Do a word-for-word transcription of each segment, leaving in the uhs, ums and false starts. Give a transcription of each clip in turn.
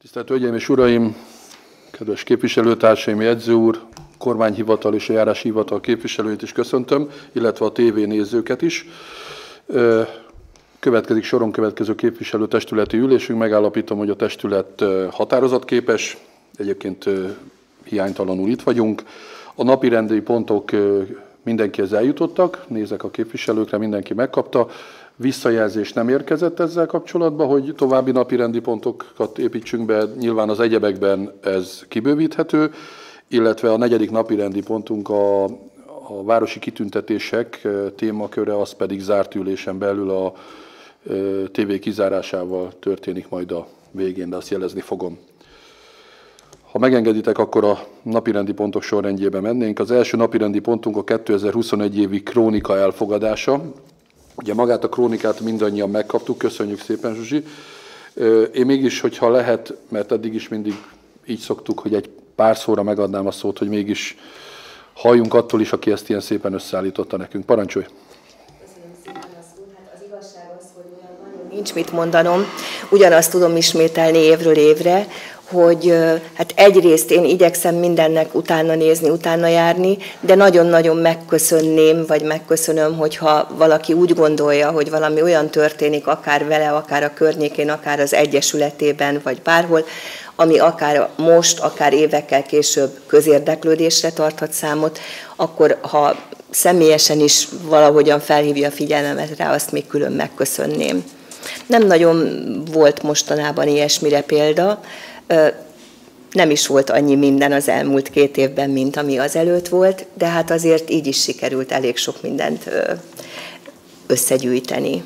Tisztelt Hölgyeim és Uraim, kedves képviselőtársaim, jegyző úr, kormányhivatal és a járási hivatal képviselőit is köszöntöm, illetve a tévé nézőket is. Következik soron következő képviselőtestületi ülésünk. Megállapítom, hogy a testület határozatképes, egyébként hiánytalanul itt vagyunk. A napirendi pontok mindenkihez eljutottak, nézek a képviselőkre, mindenki megkapta. Visszajelzés nem érkezett ezzel kapcsolatban, hogy további napirendi pontokat építsünk be, nyilván az egyebekben ez kibővíthető, illetve a negyedik napirendi pontunk a, a városi kitüntetések témaköre, az pedig zárt ülésen belül a tévé kizárásával történik majd a végén, de azt jelezni fogom. Ha megengeditek, akkor a napirendi pontok sorrendjében mennénk. Az első napirendi pontunk a kétezer-huszonegy évi krónika elfogadása. Ugye magát a krónikát mindannyian megkaptuk, köszönjük szépen, Zsuzsi. Én mégis, hogyha lehet, mert eddig is mindig így szoktuk, hogy egy pár szóra megadnám a szót, hogy mégis halljunk attól is, aki ezt ilyen szépen összeállította nekünk. Parancsolj! Köszönöm szépen a szót. Hát az igazság az, hogy olyan nagyon nincs mit mondanom. Ugyanazt tudom ismételni évről évre, hogy hát egyrészt én igyekszem mindennek utána nézni, utána járni, de nagyon-nagyon megköszönném, vagy megköszönöm, hogyha valaki úgy gondolja, hogy valami olyan történik, akár vele, akár a környékén, akár az egyesületében, vagy bárhol, ami akár most, akár évekkel később közérdeklődésre tarthat számot, akkor ha személyesen is valahogyan felhívja a figyelmemet rá, azt még külön megköszönném. Nem nagyon volt mostanában ilyesmire példa, nem is volt annyi minden az elmúlt két évben, mint ami azelőtt volt, de hát azért így is sikerült elég sok mindent összegyűjteni.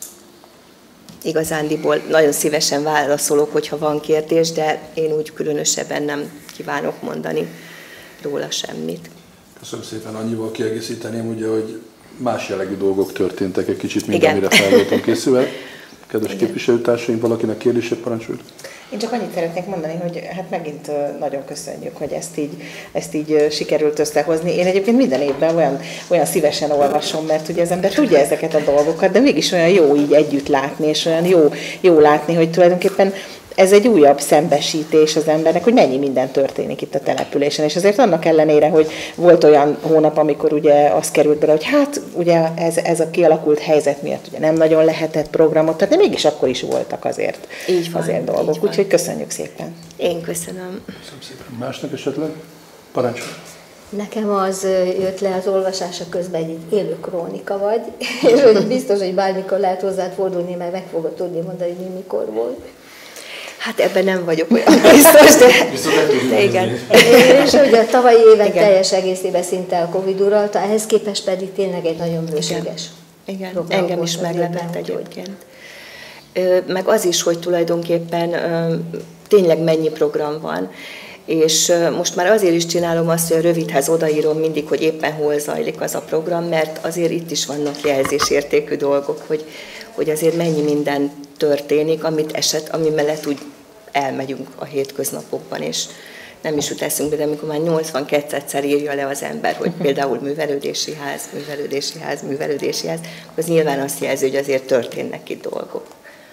Igazándiból nagyon szívesen válaszolok, hogyha van kérdés, de én úgy különösebben nem kívánok mondani róla semmit. Köszönöm szépen, annyival kiegészíteném, ugye, hogy más jellegű dolgok történtek egy kicsit, mint amire fel voltam készülve. Kedves Igen. képviselőtársaim, valakinek kérdését parancsoljuk? Én csak annyit szeretnék mondani, hogy hát megint nagyon köszönjük, hogy ezt így, ezt így sikerült összehozni. Én egyébként minden évben olyan, olyan szívesen olvasom, mert ugye az ember tudja ezeket a dolgokat, de mégis olyan jó így együtt látni, és olyan jó, jó látni, hogy tulajdonképpen ez egy újabb szembesítés az embernek, hogy mennyi minden történik itt a településen. És azért annak ellenére, hogy volt olyan hónap, amikor ugye az került bele, hogy hát ugye ez, ez a kialakult helyzet miatt ugye nem nagyon lehetett programot, tehát de mégis akkor is voltak azért, így van, azért dolgok. Úgyhogy köszönjük szépen. Én köszönöm. Köszönöm szépen. Másnak esetleg? Parancsolj! Nekem az jött le az olvasása közben, egy élő krónika vagy, és hogy biztos, hogy bármikor lehet hozzád fordulni, mert meg fogod tudni mondani, hogy mikor volt. Hát ebben nem vagyok olyan biztos, de, de igen. És ugye a tavalyi évek igen. teljes egészében szinte a Covid uralta, ehhez képest pedig tényleg egy nagyon bőséges. Igen, igen. Engem is meglepett egyébként. Meg az is, hogy tulajdonképpen tényleg mennyi program van. És most már azért is csinálom azt, hogy a rövidhez odaírom mindig, hogy éppen hol zajlik az a program, mert azért itt is vannak jelzésértékű dolgok, hogy, hogy azért mennyi minden történik, amit eset, ami mellett úgy elmegyünk a hétköznapokban, és nem is jut eszünkbe, de amikor már nyolcvankétszer írja le az ember, hogy például művelődési ház, művelődési ház, művelődési ház, az nyilván azt jelzi, hogy azért történnek itt dolgok.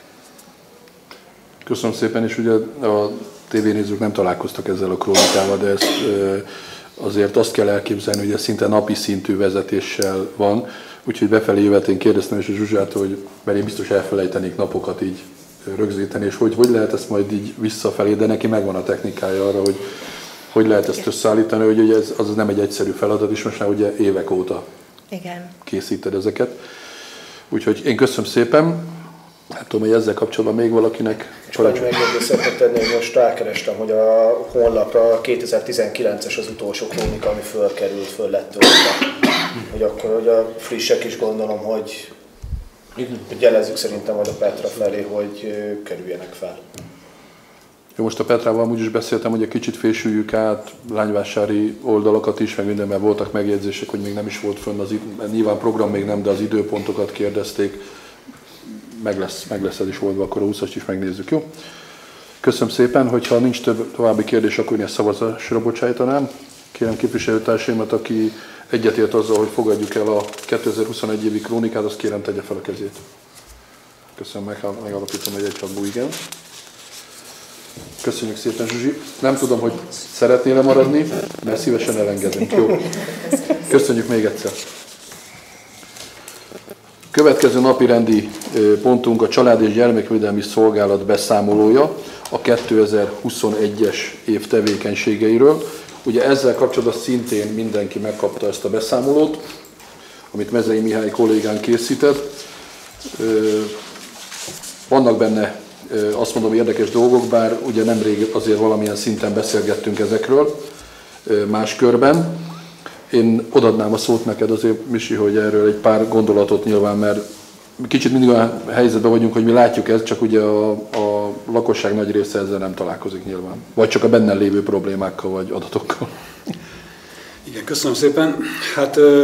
Köszönöm szépen, és ugye a tévénézők nem találkoztak ezzel a krónikával, de ezt azért azt kell elképzelni, hogy ez szinte napi szintű vezetéssel van, úgyhogy befelé jövetén kérdeztem is a Zsuzsától, hogy mert én biztos elfelejtenék napokat így rögzíteni, és hogy, hogy lehet ezt majd így visszafelé, de neki megvan a technikája arra, hogy hogy lehet ezt összeállítani, hogy ugye ez az nem egy egyszerű feladat, és most már ugye évek óta Igen. készíted ezeket. Úgyhogy én köszönöm szépen. Hát tudom, hogy ezzel kapcsolatban még valakinek... Csak annyi megjegyzést szeretnék tenni, hogy most rákerestem, hogy a honlapra kétezer-tizenkilences az utolsó krónika, ami fölkerült, föl lett töltve. Hogy akkor, hogy a frissek is gondolom, hogy, hogy jelezzük szerintem majd a Petra felé, hogy kerüljenek fel. Jó, most a Petrával amúgy is beszéltem, hogy egy kicsit fésüljük át lányvásári oldalakat is, meg mindenben voltak megjegyzések, hogy még nem is volt fönn az idő, nyilván program még nem, de az időpontokat kérdezték. Meg lesz, meg lesz ez is oldva, akkor a húszast is megnézzük, jó? Köszönöm szépen, hogyha nincs több további kérdés, akkor én ezt szavazásra bocsájtanám. Kérem képviselőtársaimat, aki egyetért azzal, hogy fogadjuk el a kétezer-huszonegy évi krónikát, azt kérem tegye fel a kezét. Köszönöm, megállapítom, hogy egyhatból igen. Köszönjük szépen, Zsuzsi. Nem tudom, hogy szeretnél maradni, mert szívesen elengedünk. Jó. Köszönjük még egyszer. Következő napi rendi pontunk a Család és Gyermekvédelmi Szolgálat beszámolója a kétezer-huszonegyes év tevékenységeiről. Ugye ezzel kapcsolatban szintén mindenki megkapta ezt a beszámolót, amit Mezei Mihály kollégánk készített. Vannak benne, azt mondom, érdekes dolgok, bár ugye nemrég azért valamilyen szinten beszélgettünk ezekről más körben. Én odaadnám a szót neked azért, Misi, hogy erről egy pár gondolatot nyilván, mert kicsit mindig olyan helyzetben vagyunk, hogy mi látjuk ezt, csak ugye a, a lakosság nagy része ezzel nem találkozik nyilván. Vagy csak a benne lévő problémákkal, vagy adatokkal. Igen, köszönöm szépen. Hát uh,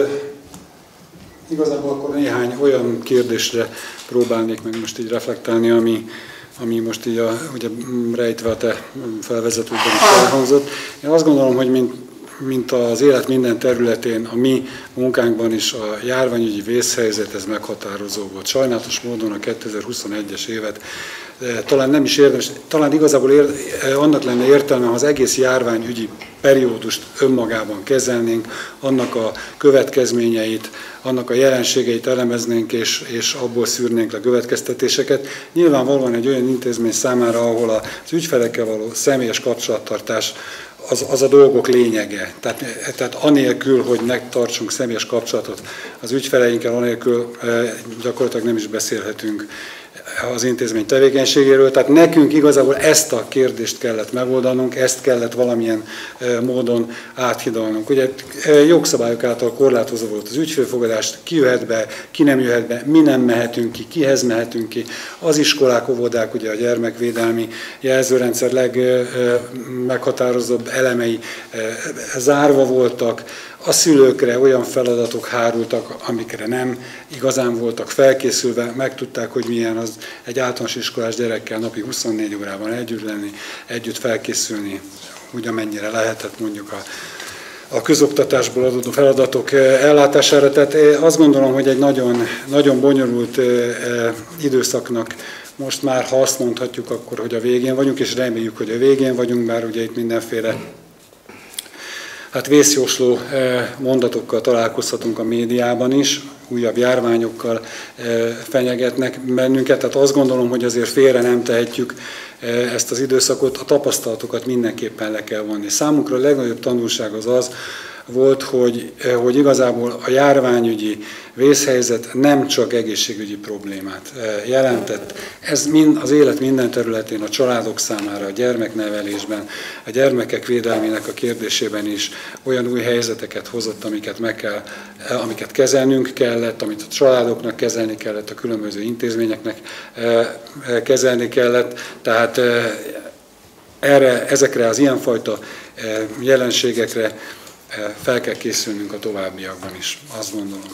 igazából akkor néhány olyan kérdésre próbálnék meg most így reflektálni, ami, ami most így a, ugye rejtve a te felvezetődben is elhangzott. Én azt gondolom, hogy mint mint az élet minden területén, a mi munkánkban is a járványügyi vészhelyzet, ez meghatározó volt. Sajnálatos módon a kétezer-huszonegyes évet talán nem is érdemes, talán igazából ér, annak lenne értelme, ha az egész járványügyi periódust önmagában kezelnénk, annak a következményeit, annak a jelenségeit elemeznénk, és, és abból szűrnénk le következtetéseket. Nyilvánvalóan egy olyan intézmény számára, ahol az ügyfelekkel való személyes kapcsolattartás Az, az a dolgok lényege. Tehát, tehát anélkül, hogy megtartsunk személyes kapcsolatot az ügyfeleinkkel, anélkül gyakorlatilag nem is beszélhetünk az intézmény tevékenységéről. Tehát nekünk igazából ezt a kérdést kellett megoldanunk, ezt kellett valamilyen módon áthidalnunk. Ugye jogszabályok által korlátozó volt az ügyfélfogadás, ki jöhet be, ki nem jöhet be, mi nem mehetünk ki, kihez mehetünk ki. Az iskolák, óvodák, ugye a gyermekvédelmi jelzőrendszer legmeghatározóbb elemei zárva voltak, a szülőkre olyan feladatok hárultak, amikre nem igazán voltak felkészülve, megtudták, hogy milyen az egy általános iskolás gyerekkel napi huszonnégy órában együtt lenni, együtt felkészülni, úgy amennyire lehetett mondjuk a, a közoktatásból adódó feladatok ellátására. Tehát azt gondolom, hogy egy nagyon, nagyon bonyolult időszaknak most már, ha azt mondhatjuk, akkor, hogy a végén vagyunk, és reméljük, hogy a végén vagyunk, bár ugye itt mindenféle hát vészjósló mondatokkal találkozhatunk a médiában is, újabb járványokkal fenyegetnek bennünket, tehát azt gondolom, hogy azért félre nem tehetjük ezt az időszakot, a tapasztalatokat mindenképpen le kell vonni. Számunkra a legnagyobb tanulság az az volt, hogy, hogy igazából a járványügyi vészhelyzet nem csak egészségügyi problémát jelentett. Ez mind, az élet minden területén, a családok számára, a gyermeknevelésben, a gyermekek védelmének a kérdésében is olyan új helyzeteket hozott, amiket, meg kell, amiket kezelnünk kellett, amit a családoknak kezelni kellett, a különböző intézményeknek kezelni kellett. Tehát erre, ezekre az ilyenfajta jelenségekre fel kell készülnünk a továbbiakban is, azt gondolom.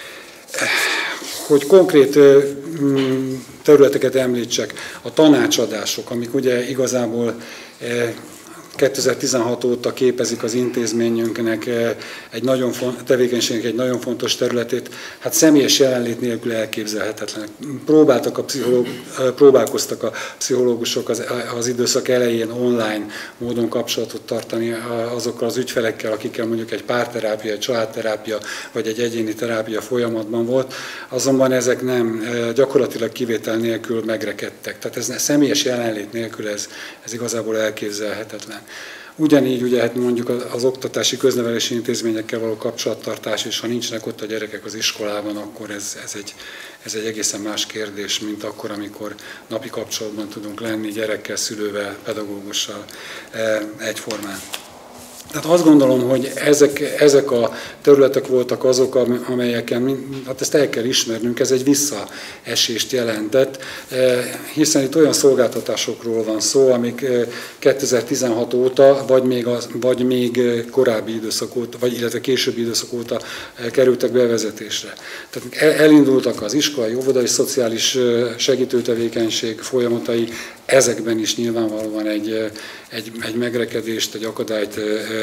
Hogy konkrét területeket említsek, a tanácsadások, amik ugye igazából kétezer-tizenhat óta képezik az intézményünknek egy nagyon tevékenységnek egy nagyon fontos területét, hát személyes jelenlét nélkül elképzelhetetlenek. Próbáltak a pszichológ, próbálkoztak a pszichológusok az, az időszak elején online módon kapcsolatot tartani azokkal az ügyfelekkel, akikkel mondjuk egy párterápia, egy családterápia vagy egy egyéni terápia folyamatban volt, azonban ezek nem gyakorlatilag kivétel nélkül megrekedtek. Tehát ez személyes jelenlét nélkül ez, ez igazából elképzelhetetlen. Ugyanígy ugye hát mondjuk az, az oktatási köznevelési intézményekkel való kapcsolattartás, és ha nincsenek ott a gyerekek az iskolában, akkor ez, ez, egy, ez egy egészen más kérdés, mint akkor, amikor napi kapcsolatban tudunk lenni gyerekkel, szülővel, pedagógussal egyformán. Tehát azt gondolom, hogy ezek, ezek a területek voltak azok, amelyeken, hát ezt el kell ismernünk, ez egy visszaesést jelentett, hiszen itt olyan szolgáltatásokról van szó, amik kétezer-tizenhat óta, vagy még, az, vagy még korábbi időszak óta, vagy illetve későbbi időszak óta kerültek bevezetésre. Tehát elindultak az iskolai, óvodai, szociális segítőtevékenység folyamatai, ezekben is nyilvánvalóan egy, egy, egy megrekedést, egy akadályt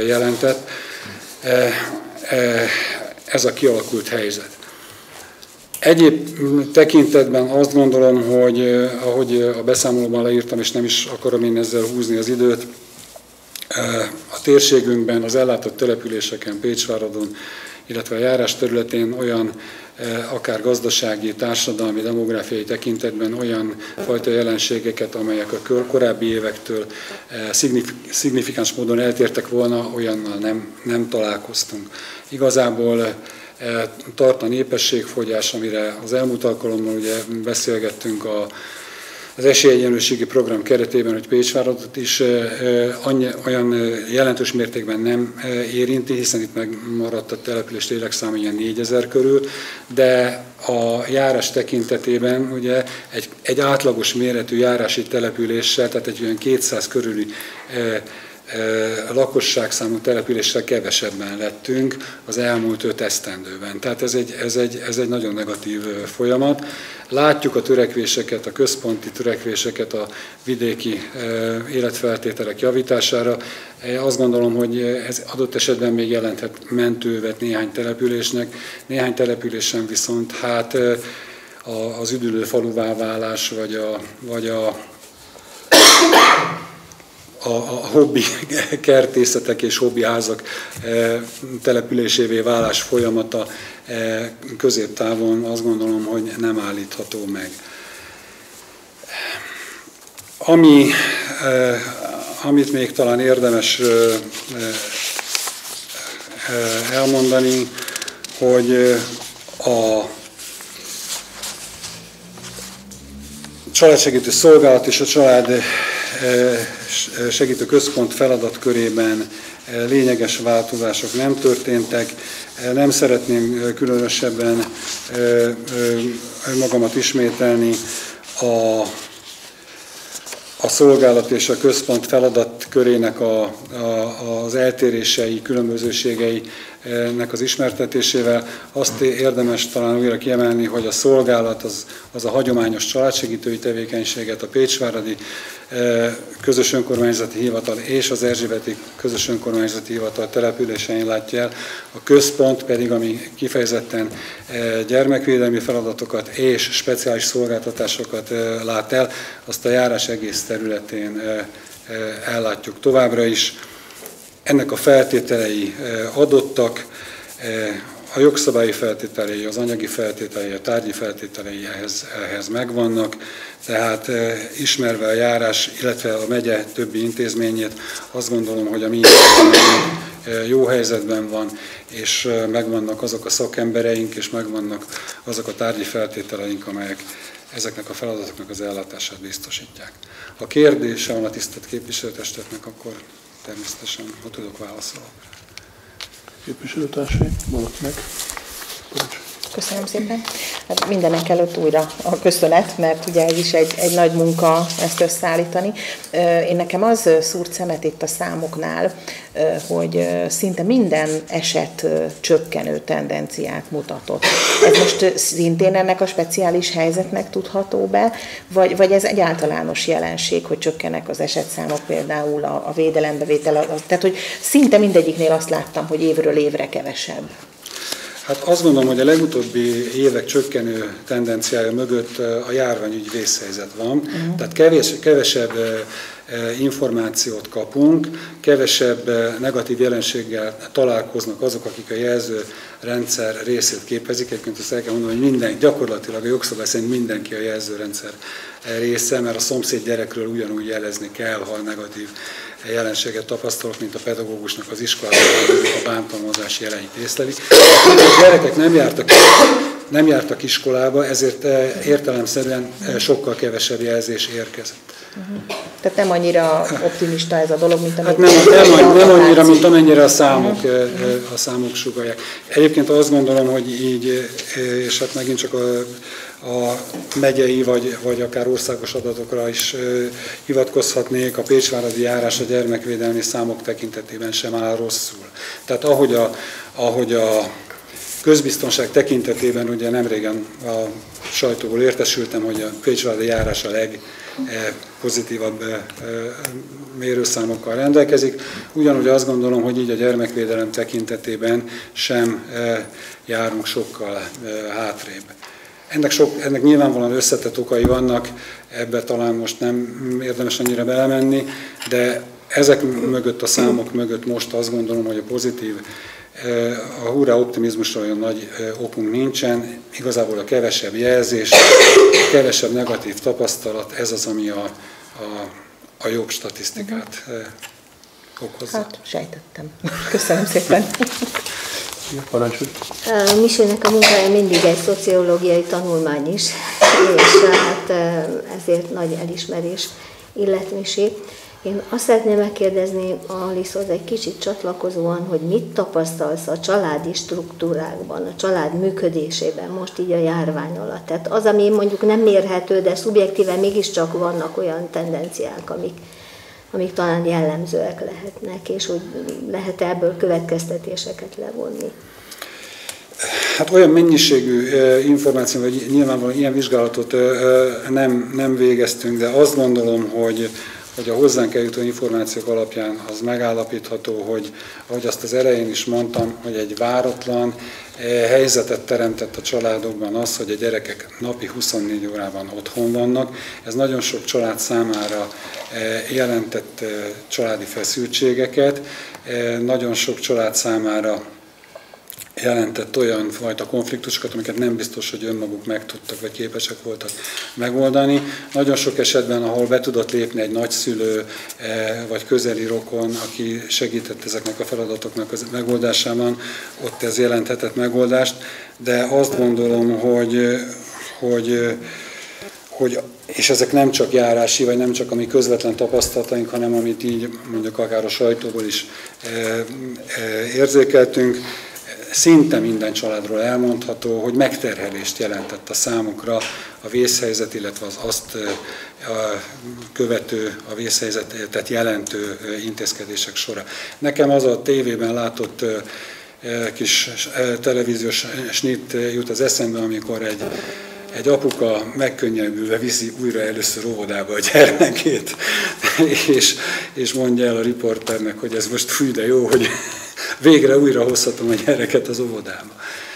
jelentett ez a kialakult helyzet. Egyéb tekintetben azt gondolom, hogy ahogy a beszámolóban leírtam, és nem is akarom én ezzel húzni az időt, a térségünkben, az ellátott településeken, Pécsváradon, illetve a járás területén olyan akár gazdasági, társadalmi, demográfiai tekintetben olyan fajta jelenségeket, amelyek a korábbi évektől szignifikáns módon eltértek volna, olyannal nem, nem találkoztunk. Igazából tart a népességfogyás, amire az elmúlt alkalommal ugye beszélgettünk a az esélyegyenlőségi program keretében, hogy Pécsváradot is annyi, olyan jelentős mértékben nem érinti, hiszen itt megmaradt a település lélekszáma ilyen négyezer körül, de a járás tekintetében ugye egy, egy átlagos méretű járási településsel, tehát egy olyan kétszáz körüli lakosságszámú településsel kevesebben lettünk az elmúlt öt esztendőben. Tehát ez egy, ez, egy, ez egy nagyon negatív folyamat. Látjuk a törekvéseket, a központi törekvéseket a vidéki életfeltételek javítására. Azt gondolom, hogy ez adott esetben még jelenthet mentővet néhány településnek. Néhány településen viszont hát az üdülő faluvá válás, vagy a, vagy a a, a hobbi kertészetek és hobbi házak településévé válás folyamata középtávon azt gondolom, hogy nem állítható meg. Ami, amit még talán érdemes elmondani, hogy a családsegítő szolgálat és a család segítő központ feladatkörében lényeges változások nem történtek. Nem szeretném különösebben magamat ismételni. A, a szolgálat és a központ feladatkörének a, a, az eltérései, különbözőségeinek az ismertetésével azt érdemes talán újra kiemelni, hogy a szolgálat az, az a hagyományos családsegítői tevékenységet, a Pécsváradi Közös Önkormányzati Hivatal és az Erzsébeti Közös Önkormányzati Hivatal településein látja el, a központ pedig, ami kifejezetten gyermekvédelmi feladatokat és speciális szolgáltatásokat lát el, azt a járás egész területén ellátjuk továbbra is. Ennek a feltételei adottak, a jogszabályi feltételei, az anyagi feltételei, a tárgyi feltételei ehhez, ehhez megvannak, tehát ismerve a járás, illetve a megye többi intézményét, azt gondolom, hogy a mi intézményünk jó helyzetben van, és megvannak azok a szakembereink, és megvannak azok a tárgyi feltételeink, amelyek ezeknek a feladatoknak az ellátását biztosítják. Ha kérdése van a tisztelt képviselőtestetnek, akkor természetesen, ha tudok, válaszolok. Képviselőtársaim, valakinek? Köszönöm szépen. Hát mindenek előtt újra a köszönet, mert ugye ez is egy, egy nagy munka ezt összeállítani. Én nekem az szúrt szemet itt a számoknál, hogy szinte minden eset csökkenő tendenciát mutatott. Ez most szintén ennek a speciális helyzetnek tudható be, vagy, vagy ez egy általános jelenség, hogy csökkennek az esetszámok, például a, a védelembevétel, a, tehát hogy szinte mindegyiknél azt láttam, hogy évről évre kevesebb. Hát azt gondolom, hogy a legutóbbi évek csökkenő tendenciája mögött a járványügyi vészhelyzet van. Uh-huh. Tehát kevés, kevesebb információt kapunk, kevesebb negatív jelenséggel találkoznak azok, akik a jelzőrendszer részét képezik. Egyébként azt el kell mondani, hogy minden, gyakorlatilag a jogszabály szerint mindenki a jelzőrendszer része, mert a szomszéd gyerekről ugyanúgy jelezni kell, ha negatív jelenséget tapasztalok, mint a pedagógusnak az iskolában, a bántalmazás jeleit észlelik. A gyerekek nem jártak, nem jártak iskolába, ezért értelemszerűen sokkal kevesebb jelzés érkezett. Uh-huh. Tehát nem annyira optimista ez a dolog, mint amit... Hát nem, nem, nem, nem annyira, mint amennyire a számok, uh-huh. a számok sugallják. Egyébként azt gondolom, hogy így, és hát megint csak a, a megyei vagy, vagy akár országos adatokra is hivatkozhatnék, a pécsváradi járás a gyermekvédelmi számok tekintetében sem áll rosszul. Tehát ahogy a, ahogy a közbiztonság tekintetében, ugye nemrégen a sajtóból értesültem, hogy a pécsváradi járás a legpozitívabb mérőszámokkal rendelkezik. Ugyanúgy azt gondolom, hogy így a gyermekvédelem tekintetében sem járunk sokkal hátrébb. Ennek, sok, ennek nyilvánvalóan összetett okai vannak, ebbe talán most nem érdemes annyira belemenni, de ezek mögött, a számok mögött most azt gondolom, hogy a pozitív, a hurrá optimizmusra olyan nagy okunk nincsen, igazából a kevesebb jelzés, a kevesebb negatív tapasztalat, ez az, ami a, a, a jobb statisztikát okozza. Hát, sejtettem. Köszönöm szépen. Parancsolj. Misének a munkája mindig egy szociológiai tanulmány is, és hát ezért nagy elismerés illet Misi. Én azt szeretném megkérdezni Alicehoz egy kicsit csatlakozóan, hogy mit tapasztalsz a családi struktúrákban, a család működésében most így a járvány alatt. Tehát az, ami mondjuk nem mérhető, de szubjektíven mégiscsak vannak olyan tendenciák, amik, amik talán jellemzőek lehetnek, és hogy lehet ebből következtetéseket levonni. Hát olyan mennyiségű információ, vagy nyilvánvalóan ilyen vizsgálatot nem, nem végeztünk, de azt gondolom, hogy hogy a hozzánk eljutó információk alapján az megállapítható, hogy ahogy azt az elején is mondtam, hogy egy váratlan helyzetet teremtett a családokban az, hogy a gyerekek napi huszonnégy órában otthon vannak. Ez nagyon sok család számára jelentett családi feszültségeket, nagyon sok család számára jelentett olyan fajta konfliktusokat, amiket nem biztos, hogy önmaguk meg tudtak, vagy képesek voltak megoldani. Nagyon sok esetben, ahol be tudott lépni egy nagyszülő, vagy közeli rokon, aki segített ezeknek a feladatoknak a megoldásában, ott ez jelenthetett megoldást, de azt gondolom, hogy, hogy hogy, és ezek nem csak járási, vagy nem csak a mi közvetlen tapasztalataink, hanem amit így mondjuk akár a sajtóból is érzékeltünk, szinte minden családról elmondható, hogy megterhelést jelentett a számukra a vészhelyzet, illetve az azt követő, a vészhelyzetet jelentő intézkedések sora. Nekem az a tévében látott kis televíziós snit jut az eszembe, amikor egy, egy apuka megkönnyebbülve viszi újra először óvodába a gyermekét, és, és mondja el a riporternek, hogy ez most fű, de jó, hogy végre újra hozhatom a gyereket az óvodába.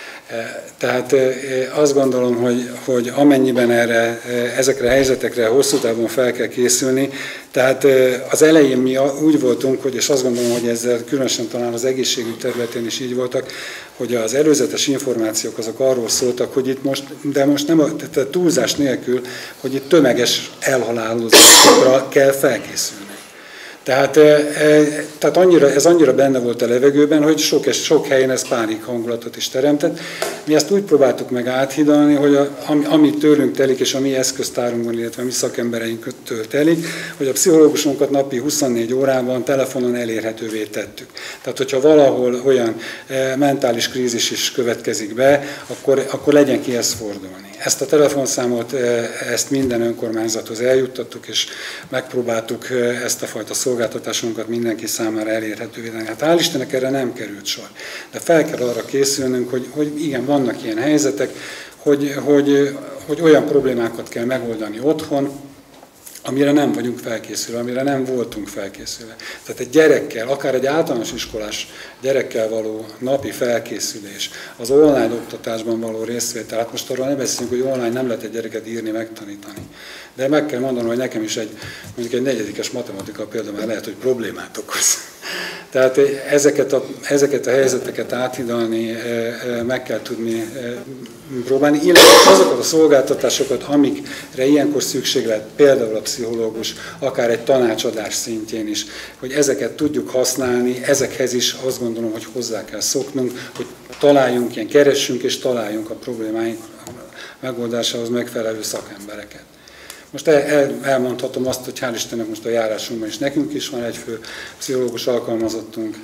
Tehát azt gondolom, hogy, hogy amennyiben erre, ezekre a helyzetekre hosszú távon fel kell készülni, tehát az elején mi úgy voltunk, hogy, és azt gondolom, hogy ezzel különösen talán az egészségügy területén is így voltak, hogy az előzetes információk azok arról szóltak, hogy itt most, de most nem a tehát túlzás nélkül, hogy itt tömeges elhalálozásokra kell felkészülni. Tehát, tehát annyira, ez annyira benne volt a levegőben, hogy sok, sok helyen ez pánik hangulatot is teremtett. Mi ezt úgy próbáltuk meg áthidalni, hogy a, ami, ami tőlünk telik, és a mi eszköztárunkban, illetve a mi szakembereinktől telik, hogy a pszichológusunkat napi huszonnégy órában telefonon elérhetővé tettük. Tehát, hogyha valahol olyan mentális krízis is következik be, akkor, akkor legyen kihez fordulni. Ezt a telefonszámot, ezt minden önkormányzathoz eljuttattuk, és megpróbáltuk ezt a fajta szolgáltatásunkat mindenki számára elérhetővé tenni. Hát hál' Istennek erre nem került sor. De fel kell arra készülnünk, hogy, hogy igen, vannak ilyen helyzetek, hogy, hogy, hogy olyan problémákat kell megoldani otthon, amire nem vagyunk felkészülve, amire nem voltunk felkészülve. Tehát egy gyerekkel, akár egy általános iskolás gyerekkel való napi felkészülés, az online oktatásban való részvétel, hát most arról nem beszélünk, hogy online nem lehet egy gyereket írni, megtanítani. De meg kell mondanom, hogy nekem is egy, mondjuk egy negyedikes matematika például már lehet, hogy problémát okoz. Tehát ezeket a, ezeket a helyzeteket áthidalni, meg kell tudni próbálni, illetve azokat a szolgáltatásokat, amikre ilyenkor szükség lehet, például a pszichológus, akár egy tanácsadás szintjén is, hogy ezeket tudjuk használni, ezekhez is azt gondolom, hogy hozzá kell szoknunk, hogy találjunk, ilyen keressünk és találjunk a problémáink megoldásához megfelelő szakembereket. Most el, el, elmondhatom azt, hogy hál' Istennek most a járásunkban is nekünk is van egy fő pszichológus alkalmazottunk,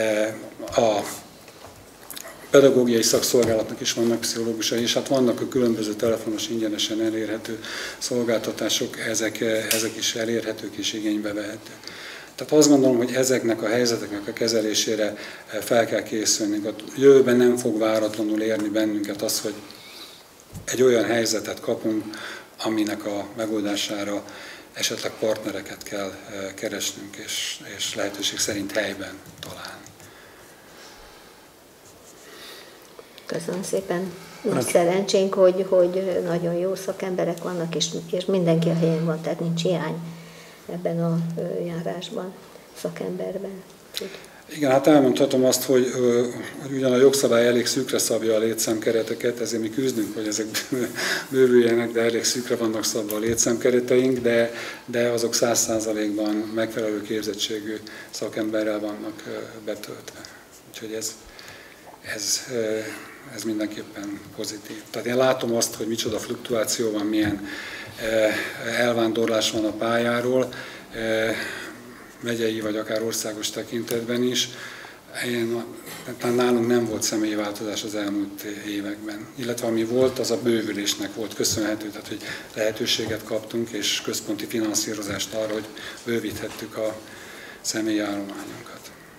a pedagógiai szakszolgálatnak is vannak pszichológusai, és hát vannak a különböző telefonos ingyenesen elérhető szolgáltatások, ezek, ezek is elérhetők és igénybe vehetők. Tehát azt gondolom, hogy ezeknek a helyzeteknek a kezelésére fel kell készülnünk. A jövőben nem fog váratlanul érni bennünket az, hogy egy olyan helyzetet kapunk, aminek a megoldására esetleg partnereket kell keresnünk, és, és lehetőség szerint helyben találni. Köszönöm szépen. nagy szerencsénk, hogy, hogy nagyon jó szakemberek vannak, és, és mindenki a helyén van, tehát nincs hiány ebben a járásban, szakemberben. Igen, hát elmondhatom azt, hogy, hogy ugyan a jogszabály elég szűkre szabja a létszámkereteket, ezért mi küzdünk, hogy ezek bővüljenek, de elég szűkre vannak szabva a létszámkereteink, de, de azok száz százalékban megfelelő képzettségű szakemberrel vannak betöltve. Úgyhogy ez, ez, ez mindenképpen pozitív. Tehát én látom azt, hogy micsoda fluktuáció van, milyen elvándorlás van a pályáról, megyei vagy akár országos tekintetben is. Én, nálunk nem volt személyi változás az elmúlt években, illetve ami volt, az a bővülésnek volt köszönhető, tehát hogy lehetőséget kaptunk és központi finanszírozást arra, hogy bővíthettük a személyi állományunkat.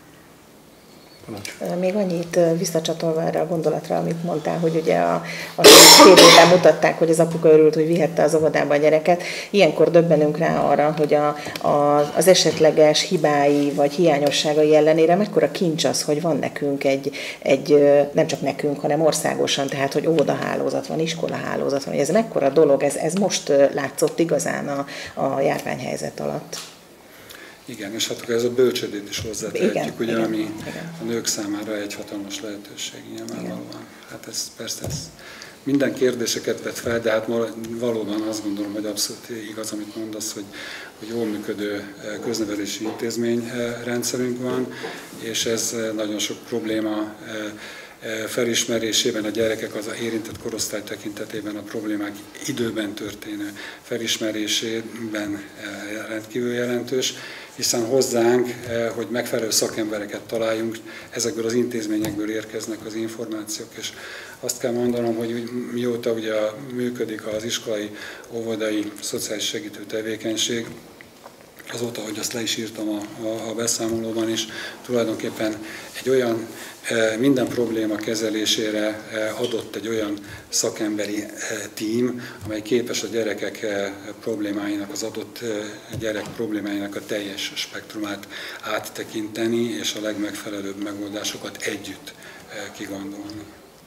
Még annyit visszacsatolva erre a gondolatra, amit mondtál, hogy ugye a, a tévében mutatták, hogy az apuka örült, hogy vihette az óvodába a gyereket. Ilyenkor döbbenünk rá arra, hogy a, a, az esetleges hibái vagy hiányosságai ellenére mekkora kincs az, hogy van nekünk egy, egy, nem csak nekünk, hanem országosan, tehát hogy óvodahálózat van, iskolahálózat van. Ez mekkora dolog, ez, ez most látszott igazán a, a járványhelyzet alatt. Igen, és hát ez a bölcsödét is hozzátehetjük, ugye, igen, ami igen. a nők számára egy hatalmas lehetőség nyilvánvalóan. Hát ez persze ez minden kérdéseket vet fel, de hát valóban azt gondolom, hogy abszolút igaz, amit mondasz, hogy, hogy jól működő köznevelési intézményrendszerünk van, és ez nagyon sok probléma felismerésében a gyerekek az érintett korosztály tekintetében a problémák időben történő felismerésében rendkívül jelentős, hiszen hozzánk, hogy megfelelő szakembereket találjunk, ezekből az intézményekből érkeznek az információk, és azt kell mondanom, hogy mióta ugye működik az iskolai, óvodai, szociális segítő tevékenység, azóta, hogy azt le is írtam a, a, a beszámolóban is, tulajdonképpen egy olyan minden probléma kezelésére adott egy olyan szakemberi tím, amely képes a gyerekek problémáinak, az adott gyerek problémáinak a teljes spektrumát áttekinteni, és a legmegfelelőbb megoldásokat együtt kigondolni.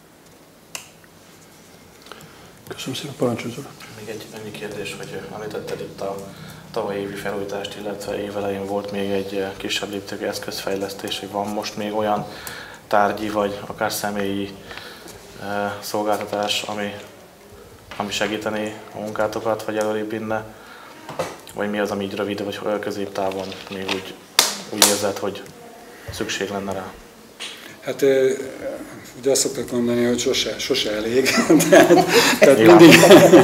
Köszönöm szépen, parancsolj Zsolt. Még egy ennyi kérdés, hogy említetted itt a tavalyi évi felújítást, illetve évelején volt még egy kisebb léptékű eszközfejlesztés, hogy van most még olyan tárgyi vagy akár személyi e, szolgáltatás, ami, ami segítené a munkátokat, vagy előrébb vinne, vagy mi az, ami így rövid vagy középtávon még úgy, úgy érzed, hogy szükség lenne rá? Hát ugye azt szoktak mondani, hogy sose, sose elég, tehát, tehát mindig,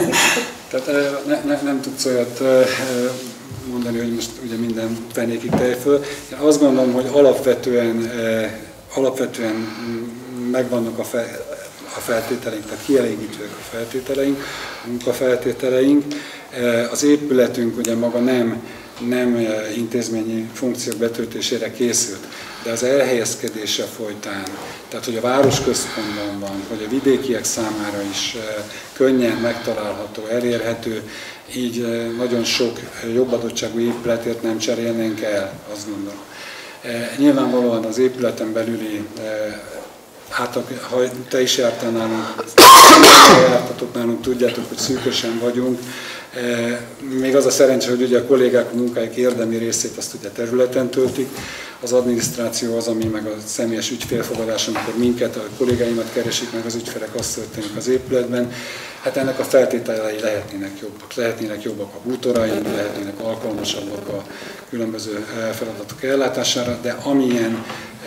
tehát ne, ne, nem tudsz olyat mondani, hogy most ugye minden fenékig tejföl. Én azt gondolom, hogy alapvetően alapvetően megvannak a, fe, a feltételeink, tehát kielégítőek a feltételeink, a munkafeltételeink. Az épületünk ugye maga nem, nem intézményi funkciók betöltésére készült, de az elhelyezkedése folytán, tehát hogy a városközpontban van, hogy a vidékiek számára is könnyen megtalálható, elérhető, így nagyon sok jobb adottságú épületért nem cserélnénk el, azt gondolom. Nyilvánvalóan az épületen belüli, hát ha te is jártál nálunk, ha jártatok nálunk, tudjátok, hogy szűkösen vagyunk. Még az a szerencsé, hogy ugye a kollégák a munkájuk érdemi részét azt ugye területen töltik. Az adminisztráció az, ami meg a személyes ügyfélfogadás, amikor minket, a kollégáimat keresik meg az ügyfelek, azt történik az épületben. Hát ennek a feltételei lehetnének jobbak. Lehetnének jobbak a bútoraink, lehetnének alkalmasabbak a különböző feladatok ellátására, de amilyen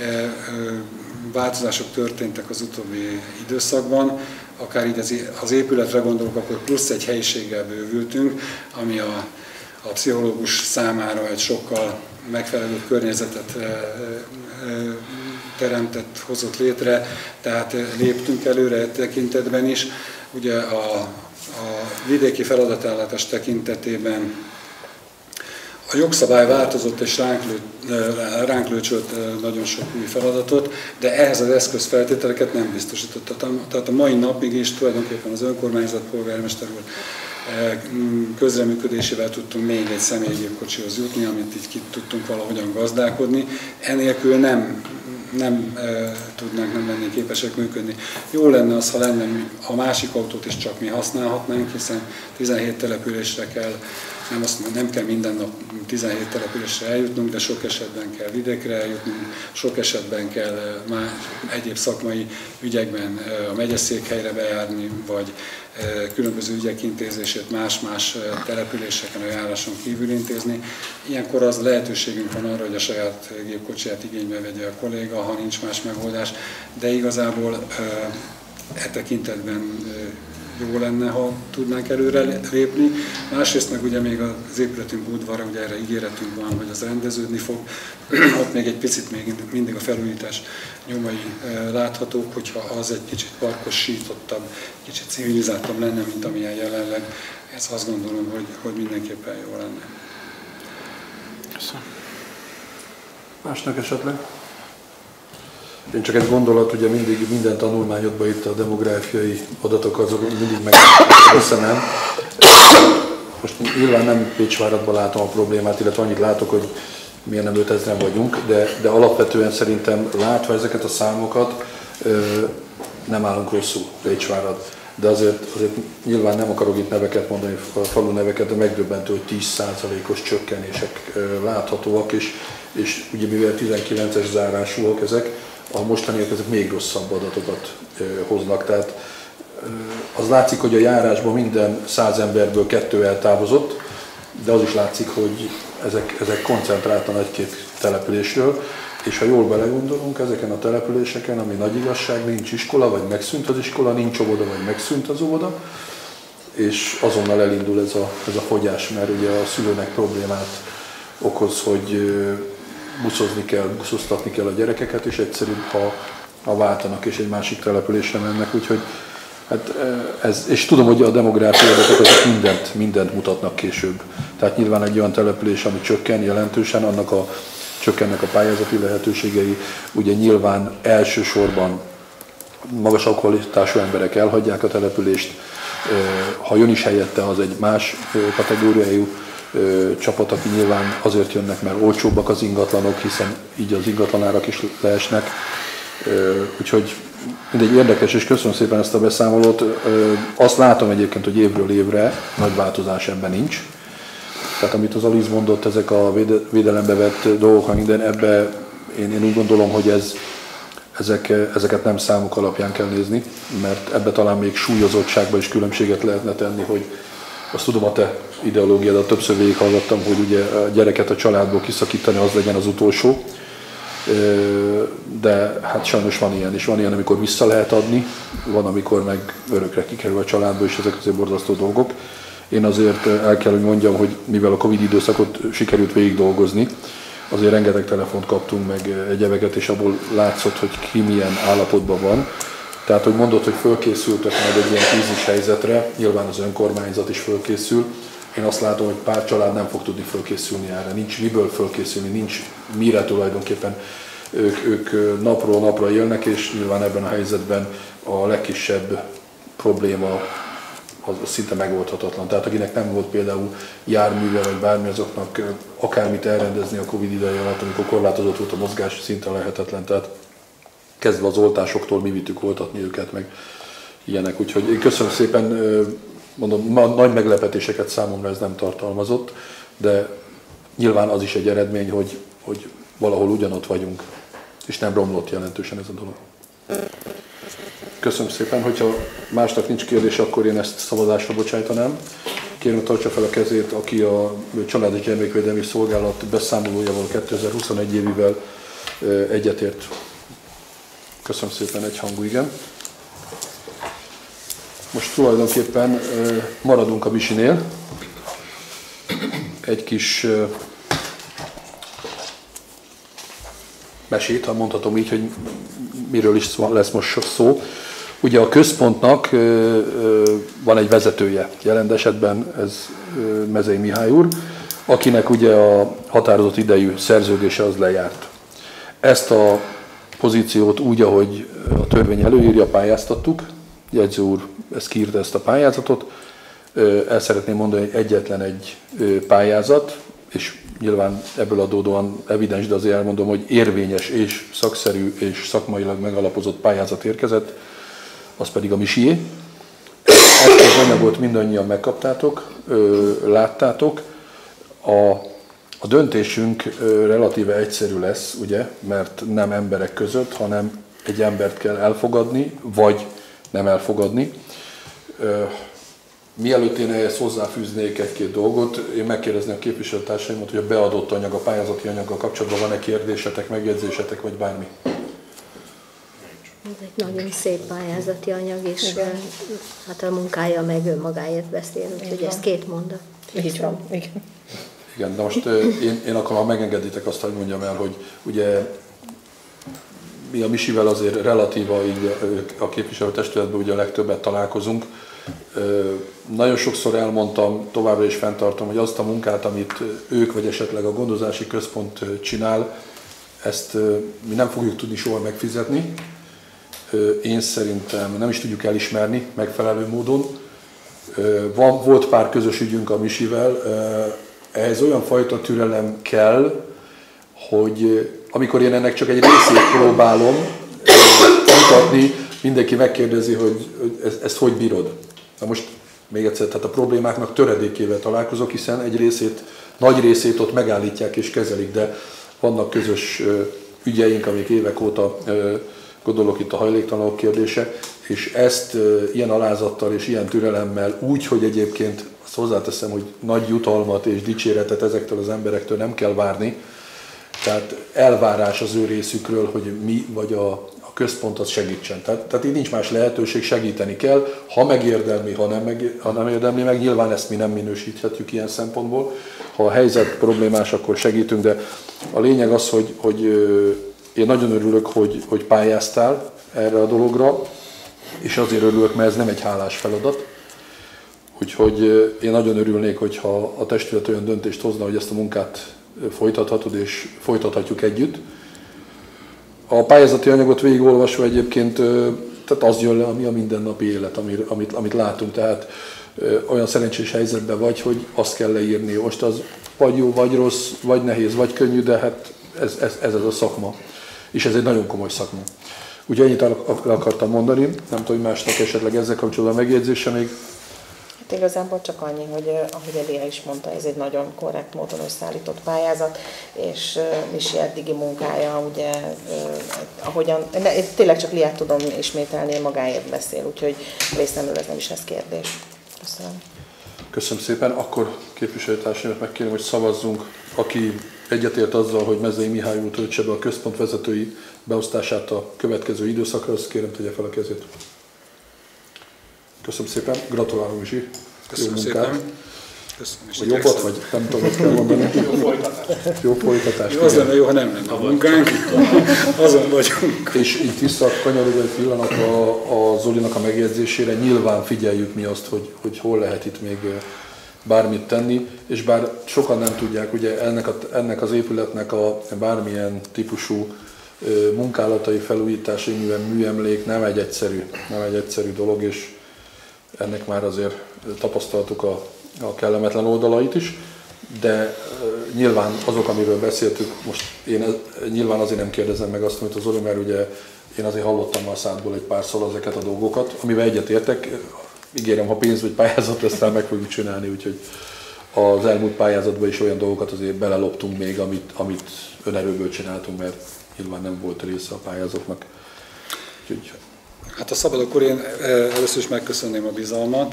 változások történtek az utóbbi időszakban, akár így az épületre gondolok, akkor plusz egy helyiséggel bővültünk, ami a, a pszichológus számára egy sokkal megfelelő környezetet teremtett, hozott létre, tehát léptünk előre tekintetben is. Ugye a, a vidéki feladatellátás tekintetében a jogszabály változott és ránk, lő, ránk lőcsölt nagyon sok új feladatot, de ehhez az eszközfeltételeket nem biztosította. Tehát a mai napig is tulajdonképpen az önkormányzat polgármester úr közreműködésével tudtunk még egy személygépkocsihoz jutni, amit így ki tudtunk valahogyan gazdálkodni. Enélkül nem, nem e, tudnánk, nem lennénk képesek működni. Jó lenne az, ha lenne, a másik autót is csak mi használhatnánk, hiszen tizenhét településre kell, nem, azt, nem kell minden nap tizenhét településre eljutnunk, de sok esetben kell vidékre eljutnunk, sok esetben kell már egyéb szakmai ügyekben a megyeszékhelyre bejárni, vagy különböző ügyek intézését más-más településeken, a járáson kívül intézni. Ilyenkor az lehetőségünk van arra, hogy a saját gépkocsiját igénybe vegye a kolléga, ha nincs más megoldás, de igazából e tekintetben jó lenne, ha tudnánk előre lépni. Másrészt meg ugye még az épületünk udvara, ugye erre ígéretünk van, hogy az rendeződni fog. Ott még egy picit még mindig a felújítás nyomai láthatók, hogyha az egy kicsit parkosítottabb, kicsit civilizáltabb lenne, mint amilyen jelenleg. Ez azt gondolom, hogy, hogy mindenképpen jó lenne. Köszönöm. Másnak esetleg? Én csak egy gondolat, ugye mindig minden tanulmányodban itt a demográfiai adatok azok mindig megköszönöm. Most nyilván nem Pécsváradban látom a problémát, illetve annyit látok, hogy milyen nem ötezren vagyunk, de, de alapvetően szerintem látva ezeket a számokat nem állunk rosszul Pécsvárad. De azért, azért nyilván nem akarok itt neveket mondani, a falu neveket, de megdöbbentő, hogy tíz százalékos csökkenések láthatóak, és, és ugye mivel tizenkilences zárásúak ezek, a mostaniak ezek még rosszabb adatokat hoznak. Tehát az látszik, hogy a járásban minden száz emberből kettő eltávozott, de az is látszik, hogy ezek, ezek koncentráltan egy-két településről, és ha jól belegondolunk, ezeken a településeken, ami nagy igazság, nincs iskola, vagy megszűnt az iskola, nincs óvoda, vagy megszűnt az óvoda, és azonnal elindul ez a, ez a fogyás, mert ugye a szülőnek problémát okoz, hogy buszozni kell, buszoztatni kell a gyerekeket, és egyszerűbb, ha, ha váltanak és egy másik településre mennek, úgyhogy hát ez, és tudom, hogy a demográfiai adatok azok mindent, mindent mutatnak később. Tehát nyilván egy olyan település, ami csökken jelentősen, annak a csökkennek a pályázati lehetőségei, ugye nyilván elsősorban magasabb kvalitású emberek elhagyják a települést, ha jön is helyette, az egy más kategóriájú csapat, aki nyilván azért jönnek, mert olcsóbbak az ingatlanok, hiszen így az ingatlanárak is leesnek. Úgyhogy mindegy érdekes, és köszönöm szépen ezt a beszámolót. Azt látom egyébként, hogy évről évre nagy változás ebben nincs. Tehát amit az Aliz mondott, ezek a védelembe vett dolgok, minden ebbe én, én úgy gondolom, hogy ez, ezek, ezeket nem számok alapján kell nézni, mert ebbe talán még súlyozottságban is különbséget lehetne tenni, hogy azt tudom, a te ideológiádat többször végighallgattam, hogy ugye a gyereket a családból kiszakítani, az legyen az utolsó. De hát sajnos van ilyen, és van ilyen, amikor vissza lehet adni, van, amikor meg örökre kikerül a családból, és ezek azért borzasztó dolgok. Én azért el kell, hogy mondjam, hogy mivel a Covid időszakot sikerült végig dolgozni, azért rengeteg telefont kaptunk, meg egyebeket, és abból látszott, hogy ki milyen állapotban van. Tehát, hogy mondod, hogy fölkészültek majd egy ilyen krízis helyzetre, nyilván az önkormányzat is fölkészül. Én azt látom, hogy pár család nem fog tudni fölkészülni erre, nincs miből fölkészülni, nincs mire tulajdonképpen. Ők, ők napról napra élnek, és nyilván ebben a helyzetben a legkisebb probléma az szinte megoldhatatlan. Tehát akinek nem volt például járműve vagy bármi, azoknak akármit elrendezni a Covid ideje alatt, amikor korlátozott volt a mozgás, szinte lehetetlen. Tehát kezdve az oltásoktól mi vittük oltatni őket, meg ilyenek. Úgyhogy én köszönöm szépen, mondom, nagy meglepetéseket számomra ez nem tartalmazott, de nyilván az is egy eredmény, hogy, hogy valahol ugyanott vagyunk, és nem romlott jelentősen ez a dolog. Köszönöm szépen, hogyha másnak nincs kérdés, akkor én ezt szavazásra bocsájtanám. Kérem, tartsa fel a kezét, aki a Család és Gyermekvédelmi Szolgálat beszámolójával kétezer-huszonegy évivel egyetért. Köszönöm szépen, egyhangú igen. Most tulajdonképpen maradunk a Misinél. Egy kis mesét, ha mondhatom így, hogy miről is lesz most szó. Ugye a központnak van egy vezetője, jelen esetben ez Mezei Mihály úr, akinek ugye a határozott idejű szerződése az lejárt. Ezt a pozíciót úgy, ahogy a törvény előírja, pályáztattuk. Jegyző úr ezt kiírta, ezt a pályázatot. El szeretném mondani, hogy egyetlen egy pályázat, és nyilván ebből adódóan evidens, de azért elmondom, hogy érvényes és szakszerű és szakmailag megalapozott pályázat érkezett, az pedig a Misié. Ezt az anyagot mindannyian megkaptátok, láttátok. A, a döntésünk relatíve egyszerű lesz, ugye, mert nem emberek között, hanem egy embert kell elfogadni, vagy nem elfogadni. Mielőtt én ehhez hozzáfűznék egy-két dolgot, én megkérdezném a képviselőtársaimat, hogy a beadott anyag, a pályázati anyaggal kapcsolatban van-e kérdésetek, megjegyzésetek, vagy bármi? Ez egy nagyon szép pályázati anyag, és igen. Hát a munkája meg önmagáért beszél, úgyhogy ez két mondat. Így van, igen. Igen, de most én, én akkor, ha megengeditek azt, hogy mondjam el, hogy ugye mi a Misivel azért relatíva így a képviselőtestületben ugye a legtöbbet találkozunk. Nagyon sokszor elmondtam, továbbra is fenntartom, hogy azt a munkát, amit ők vagy esetleg a gondozási központ csinál, ezt mi nem fogjuk tudni soha megfizetni. Én szerintem nem is tudjuk elismerni megfelelő módon. Van, volt pár közös ügyünk a Misivel, ehhez olyan fajta türelem kell, hogy amikor én ennek csak egy részét próbálom mutatni, mindenki megkérdezi, hogy ezt hogy bírod. Na most még egyszer, tehát a problémáknak töredékével találkozok, hiszen egy részét, nagy részét ott megállítják és kezelik, de vannak közös ügyeink, amik évek óta, gondolok itt a hajléktalanok kérdése, és ezt ilyen alázattal és ilyen türelemmel úgy, hogy egyébként azt hozzáteszem, hogy nagy jutalmat és dicséretet ezektől az emberektől nem kell várni, tehát elvárás az ő részükről, hogy mi vagy a, a központ az segítsen. Tehát, tehát így nincs más lehetőség, segíteni kell, ha megérdemli, ha nem, meg, ha nem érdemli meg, nyilván ezt mi nem minősíthetjük ilyen szempontból. Ha a helyzet problémás, akkor segítünk, de a lényeg az, hogy, hogy én nagyon örülök, hogy, hogy pályáztál erre a dologra, és azért örülök, mert ez nem egy hálás feladat. Úgyhogy én nagyon örülnék, hogyha a testület olyan döntést hozna, hogy ezt a munkát folytathatod és folytathatjuk együtt. A pályázati anyagot végigolvasva egyébként tehát az jön le, ami a mindennapi élet, amit, amit látunk. Tehát olyan szerencsés helyzetben vagy, hogy azt kell leírni. Most az vagy jó, vagy rossz, vagy nehéz, vagy könnyű, de hát ez, ez, ez az a szakma. És ez egy nagyon komoly szakma. Úgyhogy ennyit akartam mondani, nem tudom, hogy másnak esetleg ezzel kapcsolatban megjegyzése még. Hát igazából csak annyi, hogy ahogy Elia is mondta, ez egy nagyon korrekt módon összeállított pályázat, és Misi eddigi munkája, ugye, ahogyan, tényleg csak Liát tudom ismételni, magáért beszél, úgyhogy részemről ez nem is lesz kérdés. Köszönöm. Köszönöm szépen. Akkor képviselőtársaimat megkérem, hogy szavazzunk. Aki egyetért azzal, hogy Mezei Mihály úr töltse be a központ vezetői beosztását a következő időszakra, azt kérem, tegye fel a kezét. Köszönöm szépen, gratulálom Misi. Köszönöm szépen. Köszönöm, a jobbat, vagy nem tudom, mit kell mondani. Jó folytatást. Jó folytatást. Az lenne jó, ha nem lenne a munkánk. Azon vagyunk. És így visszakanyarodva egy pillanatra a Zolinak a megjegyzésére, nyilván figyeljük mi azt, hogy, hogy hol lehet itt még bármit tenni, és bár sokan nem tudják, ugye ennek, a, ennek az épületnek a bármilyen típusú munkálatai, felújítási műemlék nem egy egyszerű, nem egy egyszerű dolog, és ennek már azért tapasztaltuk a, a kellemetlen oldalait is, de nyilván azok, amiről beszéltük, most én ez, nyilván azért nem kérdezem meg azt, amit az Zoli, mert ugye én azért hallottam a szádból egy párszor ezeket a dolgokat, amivel egyetértek, ígérem, ha pénz vagy pályázat lesz, meg fogjuk csinálni, úgyhogy az elmúlt pályázatban is olyan dolgokat azért beleloptunk még, amit, amit önerőből csináltunk, mert nyilván nem volt része a pályázatnak. Úgyhogy... Hát a szabad, akkor én először is megköszönném a bizalmat,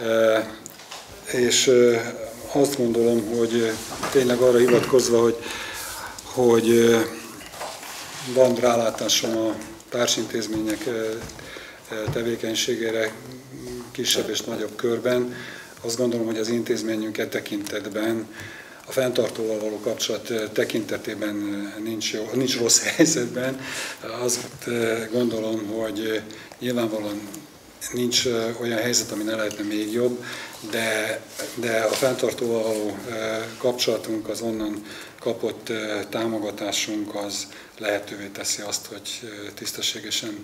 és azt gondolom, hogy tényleg arra hivatkozva, hogy, hogy van rálátásom a társintézmények tevékenységére kisebb és nagyobb körben. Azt gondolom, hogy az intézményünk e tekintetben a fenntartóval való kapcsolat tekintetében nincs, jó, nincs rossz helyzetben. Azt gondolom, hogy nyilvánvalóan nincs olyan helyzet, ami ne lehetne még jobb, de, de a fenntartóval való kapcsolatunk, az onnan kapott támogatásunk az lehetővé teszi azt, hogy tisztességesen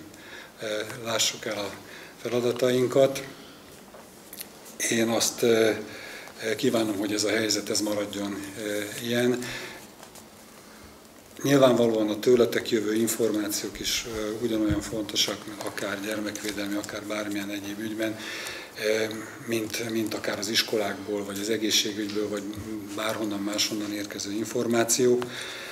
lássuk el a feladatainkat. Én azt Kívánom, hogy ez a helyzet ez maradjon ilyen. Nyilvánvalóan a tőletek jövő információk is ugyanolyan fontosak, akár gyermekvédelmi, akár bármilyen egyéb ügyben, mint, mint akár az iskolákból, vagy az egészségügyből, vagy bárhonnan máshonnan érkező információk.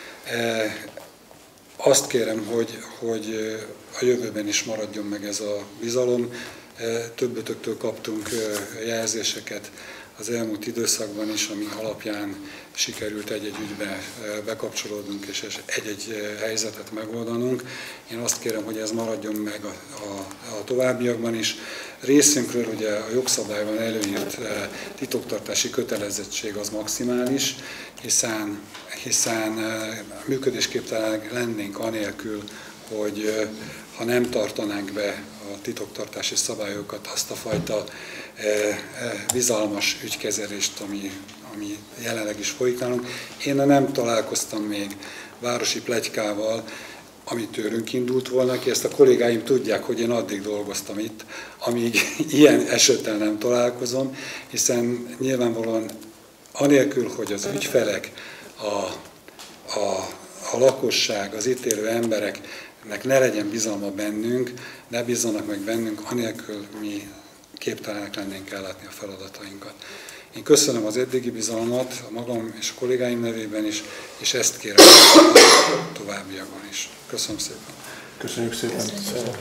Azt kérem, hogy, hogy a jövőben is maradjon meg ez a bizalom. Többötöktől kaptunk jelzéseket az elmúlt időszakban is, ami alapján sikerült egy-egy ügybe bekapcsolódnunk és egy-egy helyzetet megoldanunk. Én azt kérem, hogy ez maradjon meg a, a, a továbbiakban is. Részünkről ugye a jogszabályban előírt titoktartási kötelezettség az maximális, hiszen, hiszen működésképtelenek lennénk anélkül, hogy ha nem tartanánk be a titoktartási szabályokat, azt a fajta bizalmas ügykezelést, ami, ami jelenleg is folyik nálunk. Én nem találkoztam még városi pletykával, ami tőlünk indult volna ki. Ezt a kollégáim tudják, hogy én addig dolgoztam itt, amíg ilyen esettel nem találkozom, hiszen nyilvánvalóan anélkül, hogy az ügyfelek, a, a, a lakosság, az itt élő embereknek ne legyen bizalma bennünk, ne bízzanak meg bennünk, anélkül mi képtelenek lennénk ellátni a feladatainkat. Én köszönöm az eddigi bizalmat a magam és a kollégáim nevében is, és ezt kérem a továbbiakban is. Köszönöm szépen. Köszönjük szépen. Köszönjük.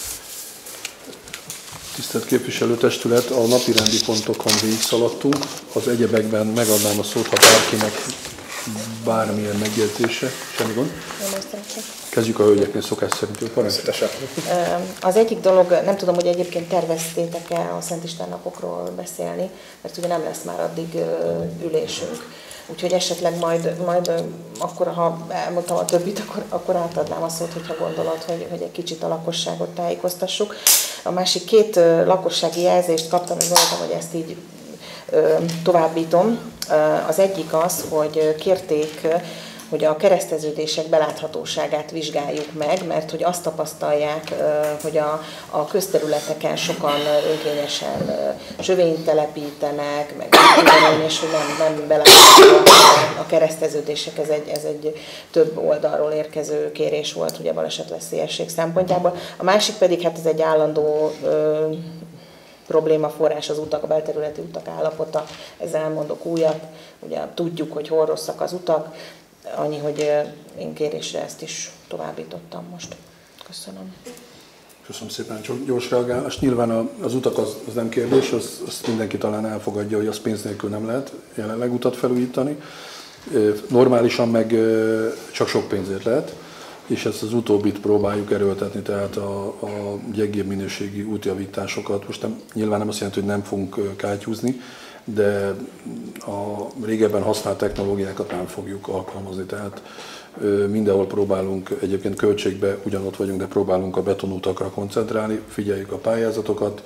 Tisztelt képviselőtestület, a napirendi pontokon végigszaladtunk. Az egyebekben megadnám a szót, ha bárkinek bármilyen megjegyzése. Semmi gond? Kezdjük a hölgyeknél szokás szerint. Az egyik dolog, nem tudom, hogy egyébként terveztétek-e a Szent István napokról beszélni, mert ugye nem lesz már addig ülésünk. Úgyhogy esetleg majd, majd akkor, ha elmondtam a többit, akkor, akkor átadnám a szót, hogyha gondolod, hogy, hogy egy kicsit a lakosságot tájékoztassuk. A másik két lakossági jelzést kaptam, és gondoltam, hogy ezt így továbbítom. Az egyik az, hogy kérték, hogy a kereszteződések beláthatóságát vizsgáljuk meg, mert hogy azt tapasztalják, hogy a, a közterületeken sokan önkényesen sövényt telepítenek, meg és hogy nem, nem beláthatóak a kereszteződések. Ez egy, ez egy több oldalról érkező kérés volt, ugye balesetveszélyesség szempontjából. A másik pedig, hát ez egy állandó ö, problémaforrás, az utak, a belterületi utak állapota, ezzel elmondok újat, ugye tudjuk, hogy hol rosszak az utak, annyi, hogy én kérésre ezt is továbbítottam most. Köszönöm. Köszönöm szépen, csak gyors reagálás. Nyilván az utak az, az nem kérdés, azt az mindenki talán elfogadja, hogy az pénz nélkül nem lehet jelenleg utat felújítani. Normálisan meg csak sok pénzért lehet, és ezt az utóbbit próbáljuk erőltetni, tehát a, a gyengébb minőségi útjavításokat. Most nem, nyilván nem azt jelenti, hogy nem fogunk kátyúzni, de a régebben használt technológiákat nem fogjuk alkalmazni, tehát mindenhol próbálunk, egyébként költségbe ugyanott vagyunk, de próbálunk a betonutakra koncentrálni, figyeljük a pályázatokat.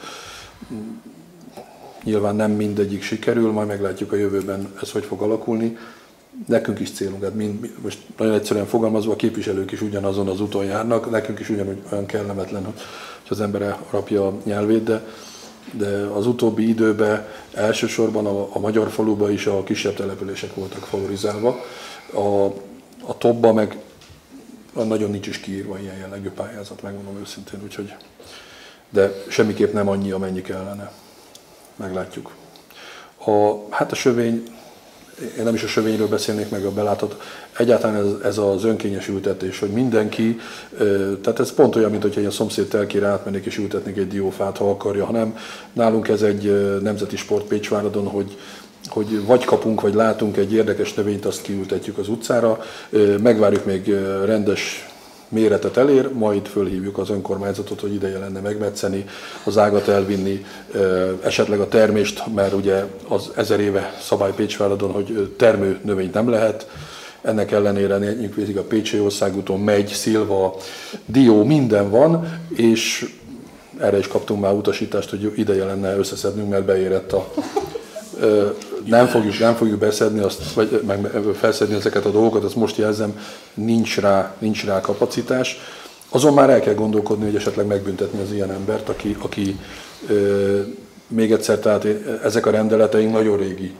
Nyilván nem mindegyik sikerül, majd meglátjuk a jövőben ez hogy fog alakulni. Nekünk is célunk, hát mind, most nagyon egyszerűen fogalmazva, a képviselők is ugyanazon az úton járnak, nekünk is ugyanúgy olyan kellemetlen, hogy az ember elharapja a nyelvét, de de az utóbbi időben elsősorban a, a magyar faluban is a kisebb települések voltak favorizálva. A, a topba meg nagyon nincs is kiírva ilyen jellegű pályázat, megmondom őszintén, úgyhogy, de semmiképp nem annyi, amennyi kellene. Meglátjuk. A, hát a sövény, én nem is a sövényről beszélnék, meg a belátható. Egyáltalán ez, ez az önkényes ültetés, hogy mindenki, tehát ez pont olyan, mint hogyha egy szomszéd telkére átmennék és ültetnék egy diófát, ha akarja, hanem nálunk ez egy nemzeti sport Pécsváradon, hogy, hogy vagy kapunk, vagy látunk egy érdekes növényt, azt kiültetjük az utcára, megvárjuk, még rendes méretet elér, majd fölhívjuk az önkormányzatot, hogy ideje lenne megmetszeni, az ágat elvinni, esetleg a termést, mert ugye az ezer éve szabály Pécsváradon, hogy termő növényt nem lehet, ennek ellenére nyitjuk végig a Pécsi országúton, megy, szilva, dió, minden van, és erre is kaptunk már utasítást, hogy ideje lenne összeszednünk, mert beérett a... Nem fogjuk, nem fogjuk beszedni, azt, vagy meg felszedni ezeket a dolgokat, azt most jelzem, nincs rá, nincs rá kapacitás. Azon már el kell gondolkodni, hogy esetleg megbüntetni az ilyen embert, aki, aki még egyszer, tehát ezek a rendeleteink nagyon régi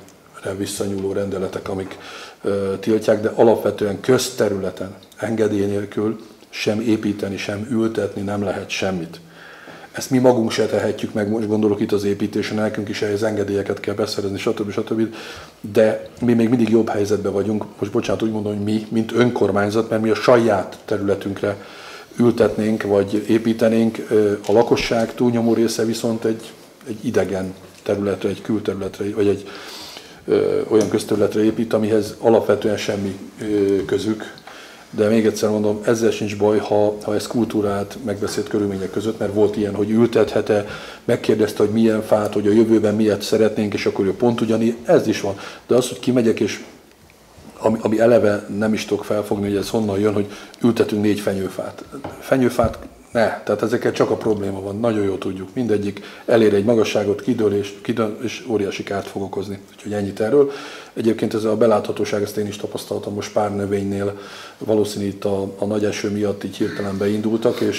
visszanyúló rendeletek, amik ö, tiltják, de alapvetően közterületen engedély nélkül sem építeni, sem ültetni nem lehet semmit. Ezt mi magunk se tehetjük meg, most gondolok itt az építésen, nekünk is ehhez engedélyeket kell beszerezni, stb. stb. De mi még mindig jobb helyzetben vagyunk, most bocsánat, úgy mondom, hogy mi, mint önkormányzat, mert mi a saját területünkre ültetnénk, vagy építenénk, a lakosság túlnyomó része viszont egy, egy idegen területre, egy külterületre, vagy egy ö, olyan közterületre épít, amihez alapvetően semmi ö, közük. De még egyszer mondom, ezzel sincs baj, ha, ha ez kultúrált, megbeszélt körülmények között, mert volt ilyen, hogy ültethet-e, megkérdezte, hogy milyen fát, hogy a jövőben miért szeretnénk, és akkor ő pont ugyanígy, ez is van. De az, hogy kimegyek, és ami, ami eleve nem is tudok felfogni, hogy ez honnan jön, hogy ültetünk négy fenyőfát. Fenyőfát ne, tehát ezekkel csak a probléma van, nagyon jól tudjuk. Mindegyik elér egy magasságot, kidől és, kidől, és óriási kárt fog okozni. Úgyhogy ennyit erről. Egyébként ez a beláthatóság, ezt én is tapasztaltam most pár növénynél, valószínű itt a, a nagy eső miatt így hirtelen beindultak, és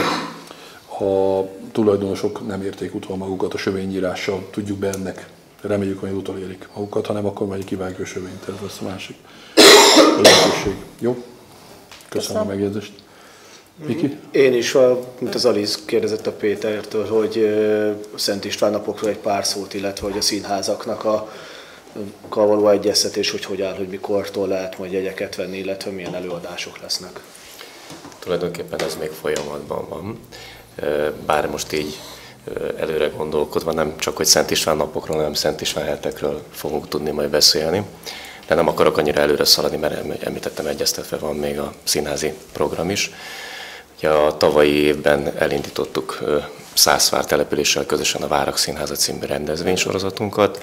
a tulajdonosok nem érték utol magukat a sövényírással, tudjuk be ennek. Reméljük, hogy utolérik magukat, hanem akkor majd kivágja a sövényt, ez lesz a másik lehetőség. Jó? Köszönöm a megjegyzést. Miki? Én is, mint az Aliz kérdezett a Pétertől, hogy Szent István napokról egy pár szót, illetve hogy a színházaknak a való egyeztetés, hogy hogy áll, hogy mikortól lehet majd jegyeket venni, illetve milyen előadások lesznek. Tulajdonképpen ez még folyamatban van. Bár most így előre gondolkodva nem csak, hogy Szent István napokról, hanem Szent István hetekről fogunk tudni majd beszélni. De nem akarok annyira előre szaladni, mert említettem, egyeztetve van még a színházi program is. Ugye a tavalyi évben elindítottuk Szászvár településsel közösen a Várak Színháza című rendezvénysorozatunkat.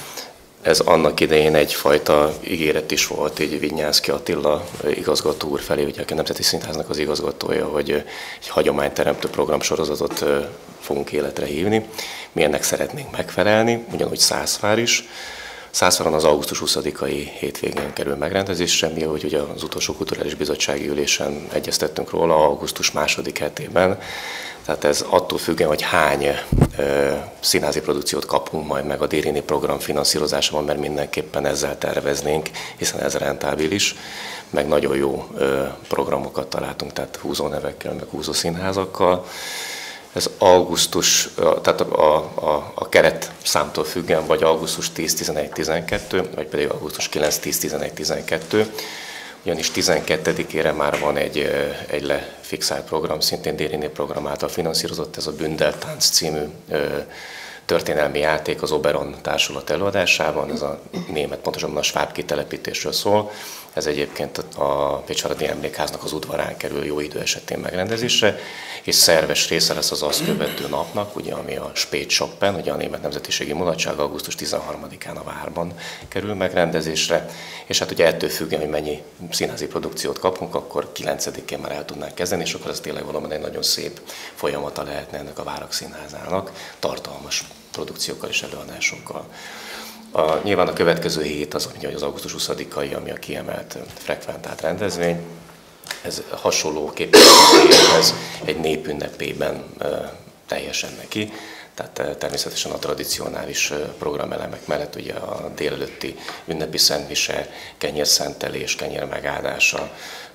Ez annak idején egyfajta ígéret is volt, így Vinyánszky Attila igazgató úr felé, ugye a Nemzeti Színháznak az igazgatója, hogy egy hagyományteremtő programsorozatot fogunk életre hívni. Mi ennek szeretnénk megfelelni, ugyanúgy Szászvár is. Szászváron az augusztus huszadikai hétvégén kerül megrendezésre, mi ahogy ugye az utolsó kulturális bizottsági ülésen egyeztettünk róla, augusztus második hetében. Tehát ez attól függően, hogy hány e, színházi produkciót kapunk majd meg a Dérini program finanszírozásában, mert mindenképpen ezzel terveznénk, hiszen ez rentábilis, meg nagyon jó e, programokat találtunk, tehát húzó nevekkel, meg húzó színházakkal. Ez augusztus, tehát a, a, a keret számtól függően, vagy augusztus tíz, tizenegy, tizenkettő, vagy pedig augusztus kilenc, tíz, tizenegy, tizenkettő. Ugyanis tizenkettedikére már van egy, egy lefixált program, szintén Dérini program által finanszírozott, ez a Bündeltánc című történelmi játék az Oberon társulat előadásában, ez a német, pontosabban a sváb kitelepítésről szól. Ez egyébként a Pécsváradi Emlékháznak az udvarán kerül jó idő esetén megrendezésre, és szerves része lesz az azt követő napnak, ugye, ami a Spätschoppen, ugye a Német Nemzetiségi Mulatság augusztus tizenharmadikán a Várban kerül megrendezésre, és hát ugye ettől függően, hogy mennyi színházi produkciót kapunk, akkor kilencedikén már el tudnánk kezdeni, és akkor ez tényleg valóban egy nagyon szép folyamata lehetne ennek a Várak Színházának, tartalmas produkciókkal és előadásokkal. A, nyilván a következő hét az, ugye, az augusztus huszadikai, ami a kiemelt frekventált rendezvény. Ez hasonló képviselőhez egy népünnepében e, teljesen neki. Tehát természetesen a tradicionális programelemek mellett ugye a délelőtti ünnepi szentmise, kenyérszentelés, kenyér megáldása,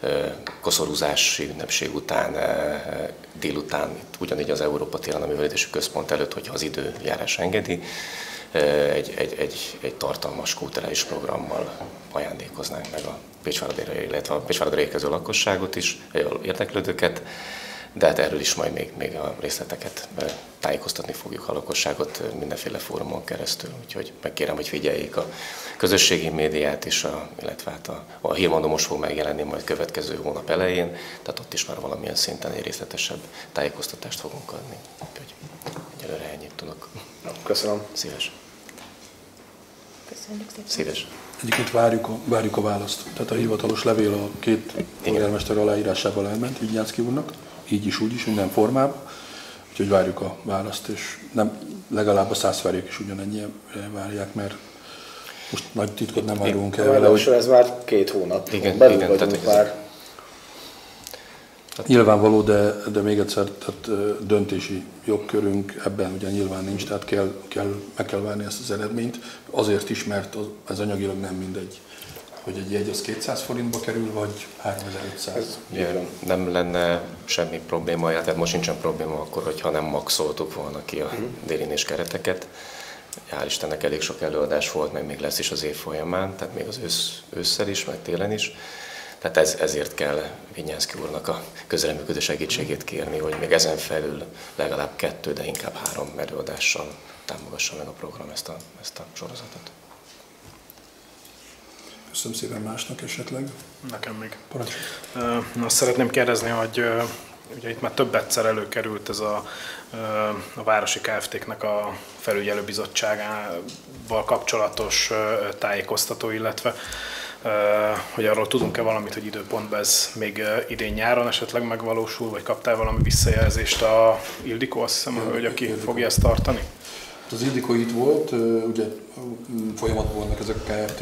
koszorúzási ünnepség után, délután, ugyanígy az Európa téren a művelődési központ előtt, hogyha az időjárás engedi, egy, egy, egy, egy tartalmas kulturális programmal ajándékoznánk meg a Pécsváradra, illetve a Pécsváradra érkező lakosságot is, érdeklődőket, de hát erről is majd még, még a részleteket tájékoztatni fogjuk a lakosságot mindenféle fórumon keresztül, úgyhogy megkérem, hogy figyeljék a közösségi médiát, és a, illetve hát a, a hírmondó most fog megjelenni majd következő hónap elején, tehát ott is már valamilyen szinten egy részletesebb tájékoztatást fogunk adni. Úgyhogy egyelőre ennyit tudok. Köszönöm. Szíves. Köszönjük szépen. Szíves. Egyébként várjuk a, várjuk a választ. Tehát a hivatalos levél a két polgármester aláírásával elment Vinyánszky úrnak, így is, úgy is, minden formában. Úgyhogy várjuk a választ, és nem, legalább a szászváriak is ugyanennyien várják, mert most nagy titkot nem árulunk el vele, hogy... Ez már két hónap. Igen, belül igen, vagyunk tehát, már. Nyilvánvaló, de, de még egyszer, tehát döntési jogkörünk ebben ugye nyilván nincs, tehát kell, kell, meg kell várni ezt az eredményt. Azért is, mert az, ez anyagilag nem mindegy, hogy egy jegy az kétszáz forintba kerül, vagy háromezer-ötszáz. Nem lenne semmi probléma, tehát most nincsen probléma akkor, hogyha nem maxoltuk volna ki a délinés kereteket. Hál' Istennek elég sok előadás volt, meg még lesz is az év folyamán, tehát még az ősz, ősszel is, meg télen is. Tehát ez, ezért kell Vinyánszky úrnak a közreműködő segítségét kérni, hogy még ezen felül legalább kettő, de inkább három előadással támogassa meg a program ezt a, ezt a sorozatot. Köszönöm szépen, másnak esetleg. Nekem még. Parancsolj. Azt szeretném kérdezni, hogy ugye itt már több egyszer előkerült ez a, a Városi Kft-nek a felügyelőbizottságával kapcsolatos tájékoztató, illetve hogy arról tudunk-e valamit, hogy időpontban ez még idén nyáron esetleg megvalósul, vagy kaptál valami visszajelzést a Ildikó, azt hiszem, hogy aki Ildikó fogja ezt tartani? Az Ildikó itt volt, ugye folyamatban vannak ezek a Kft.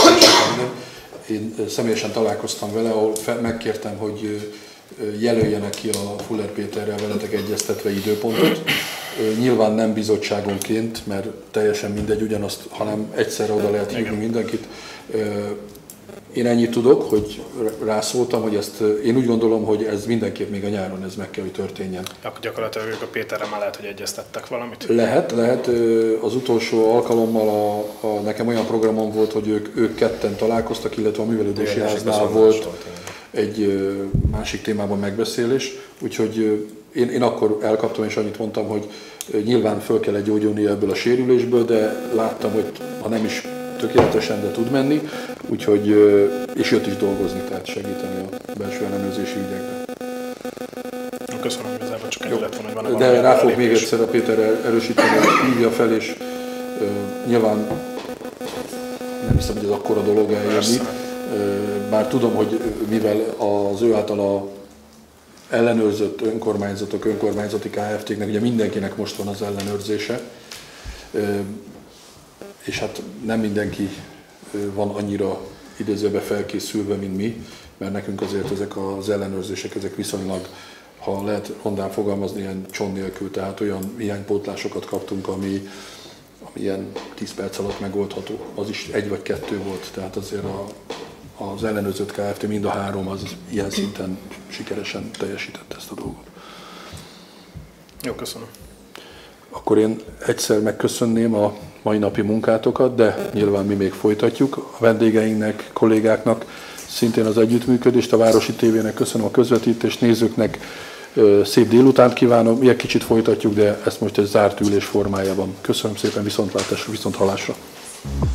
Én személyesen találkoztam vele, ahol megkértem, hogy jelöljenek ki a Fuller Péterrel veletek egyeztetve időpontot. Nyilván nem bizottságonként, mert teljesen mindegy, ugyanazt, hanem egyszerre oda lehet hívni mindenkit. Én ennyit tudok, hogy rászóltam, hogy ezt, én úgy gondolom, hogy ez mindenképp még a nyáron ez meg kell, hogy történjen. Akkor gyakorlatilag ők a Péterrel már lehet, hogy egyeztettek valamit? Lehet, lehet. Az utolsó alkalommal a, a, nekem olyan programom volt, hogy ők, ők ketten találkoztak, illetve a művelődési háznál volt egy másik témában megbeszélés, úgyhogy én, én akkor elkaptam és annyit mondtam, hogy nyilván föl kell gyógyulni ebből a sérülésből, de láttam, hogy ha nem is tökéletesen, de tud menni, úgyhogy, és jött is dolgozni, tehát segíteni a belső ellenőrzési ügyekben. Köszönöm, igazából csak egy lett volna, hogy van de rá fog még egyszer a Péter erősíteni, hogy hívja fel, és uh, nyilván nem hiszem, hogy ez akkora dolog eljönni. Uh, bár tudom, hogy mivel az ő általa ellenőrzött önkormányzatok, önkormányzati Kft-nek, ugye mindenkinek most van az ellenőrzése, uh, és hát nem mindenki van annyira idézőbe felkészülve, mint mi, mert nekünk azért ezek az ellenőrzések, ezek viszonylag, ha lehet rondán fogalmazni, ilyen cson nélkül, tehát olyan hiánypótlásokat kaptunk, ami, ami ilyen tíz perc alatt megoldható. Az is egy vagy kettő volt, tehát azért a, az ellenőrzött Kft. Mind a három az ilyen szinten sikeresen teljesítette ezt a dolgot. Jó, köszönöm. Akkor én egyszer megköszönném a mai napi munkátokat, de nyilván mi még folytatjuk. A vendégeinknek, kollégáknak szintén az együttműködést, a Városi tévének köszönöm a közvetítést, nézőknek szép délutánt kívánom. Ilyen kicsit folytatjuk, de ezt most egy zárt ülés formájában. Köszönöm szépen, viszontlátásra, viszonthallásra.